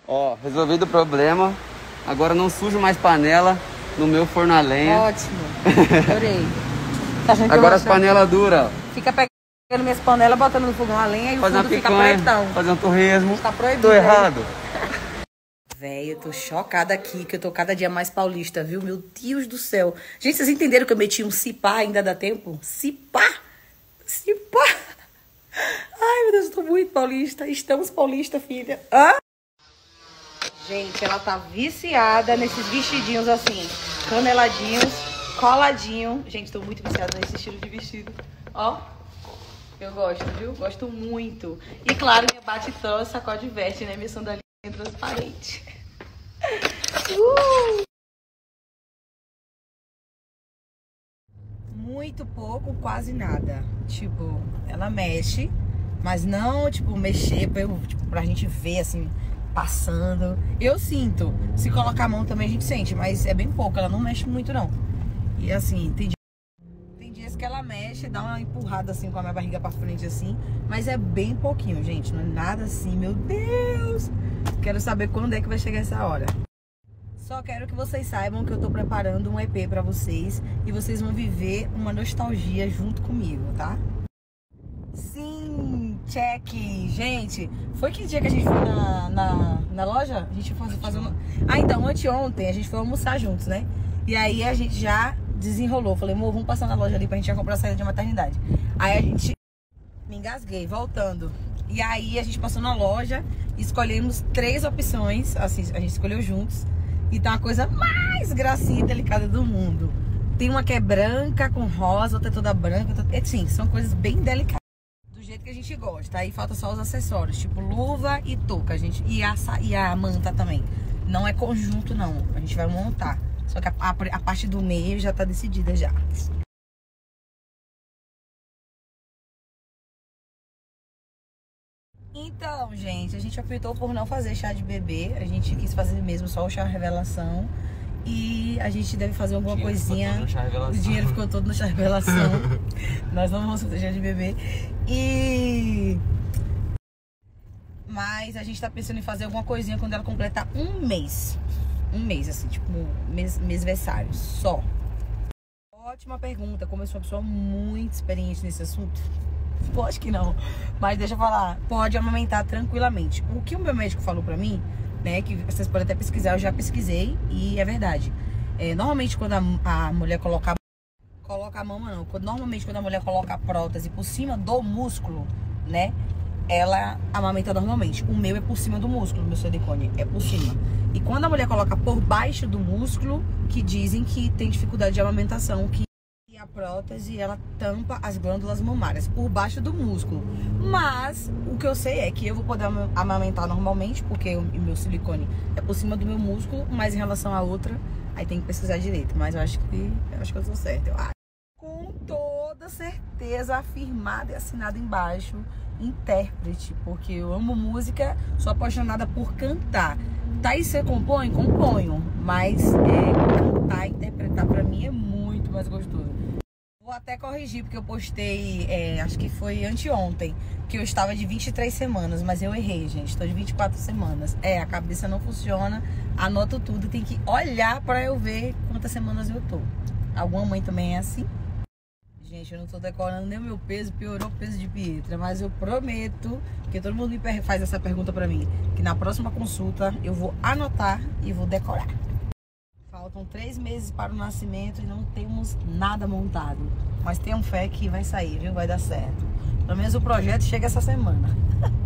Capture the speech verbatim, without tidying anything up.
Ó, resolvido o problema. Agora não sujo mais panela no meu forno a lenha. Ótimo. Adorei. Tá achando que Agora eu as panelas duras. Fica pegando minhas panelas, botando no fogão a lenha e o Fazer uma fundo fica picanha, pretão. fazer um torresmo. Tá proibido. Tô errado. Véi, eu tô chocada aqui, que eu tô cada dia mais paulista, viu? Meu Deus do céu. Gente, vocês entenderam que eu meti um cipá, ainda dá tempo? Cipá? Cipá? Ai, meu Deus, eu tô muito paulista. Estamos paulista, filha. Hã? Gente, ela tá viciada nesses vestidinhos assim, caneladinhos, coladinho. Gente, tô muito viciada nesse estilo de vestido. Ó, eu gosto, viu? Gosto muito. E claro, minha batetão, sacode veste, né? Minha sandalinha transparente. Uh! Muito pouco, quase nada. Tipo, ela mexe, mas não, tipo, mexer pra, eu, tipo, pra gente ver, assim, passando. Eu sinto. Se colocar a mão também a gente sente, mas é bem pouco. Ela não mexe muito, não. E assim, tem dias, tem dias que ela mexe, dá uma empurrada, assim, com a minha barriga pra frente, assim. Mas é bem pouquinho, gente. Não é nada assim, meu Deus. Quero saber quando é que vai chegar essa hora. Só quero que vocês saibam que eu tô preparando um E P pra vocês. E vocês vão viver uma nostalgia junto comigo, tá? Sim, check. Gente, foi que dia que a gente foi na, na, na loja? A gente foi fazer uma... Ah, então, anteontem a gente foi almoçar juntos, né? E aí a gente já desenrolou. Falei, amor, vamos passar na loja ali pra gente já comprar a saída de maternidade. Aí a gente... Me engasguei, voltando. E aí a gente passou na loja, escolhemos três opções, assim, a gente escolheu juntos. E tá a coisa mais gracinha e delicada do mundo. Tem uma que é branca com rosa, outra é toda branca, outra... Sim, são coisas bem delicadas. Do jeito que a gente gosta. Aí falta só os acessórios, tipo luva e touca, gente. E a, e a manta também. Não é conjunto, não. A gente vai montar. Só que a, a, a parte do meio já tá decidida já. Então, gente, a gente optou por não fazer chá de bebê. A gente quis fazer mesmo só o chá revelação. E a gente deve fazer alguma coisinha. O dinheiro ficou todo no chá revelação. Nós não vamos fazer chá de bebê. E... Mas a gente tá pensando em fazer alguma coisinha quando ela completar um mês. Um mês, assim, tipo, mês, mêsversário, só. Ótima pergunta. Como eu sou uma pessoa muito experiente nesse assunto, acho que não, mas deixa eu falar. Pode amamentar tranquilamente. O que o meu médico falou pra mim, né, que vocês podem até pesquisar, eu já pesquisei e é verdade. É, normalmente quando a, a mulher coloca coloca a mama não, quando, normalmente quando a mulher coloca a prótese por cima do músculo, né, ela amamenta normalmente. O meu é por cima do músculo, o meu silicone é por cima. E quando a mulher coloca por baixo do músculo, que dizem que tem dificuldade de amamentação, que a prótese, ela tampa as glândulas mamárias por baixo do músculo. Mas o que eu sei é que eu vou poder amamentar normalmente, porque o meu silicone é por cima do meu músculo, mas em relação à outra, aí tem que pesquisar direito. Mas eu acho que eu acho que eu tô certa, eu acho. Com toda certeza, afirmada e assinada embaixo, intérprete, porque eu amo música, sou apaixonada por cantar. Thaís, você compõe? Componho, mas é, cantar, interpretar pra mim é muito mais gostoso. Vou até corrigir, porque eu postei, é, acho que foi anteontem, que eu estava de vinte e três semanas, mas eu errei, gente, estou de vinte e quatro semanas. É, a cabeça não funciona, anoto tudo, tem que olhar pra eu ver quantas semanas eu tô. Alguma mãe também é assim? Gente, eu não tô decorando nem o meu peso, piorou o peso de Pietra, mas eu prometo, porque todo mundo me faz essa pergunta pra mim, que na próxima consulta eu vou anotar e vou decorar. Faltam três meses para o nascimento e não temos nada montado. Mas tenham fé que vai sair, viu? Vai dar certo. Pelo menos o projeto chega essa semana.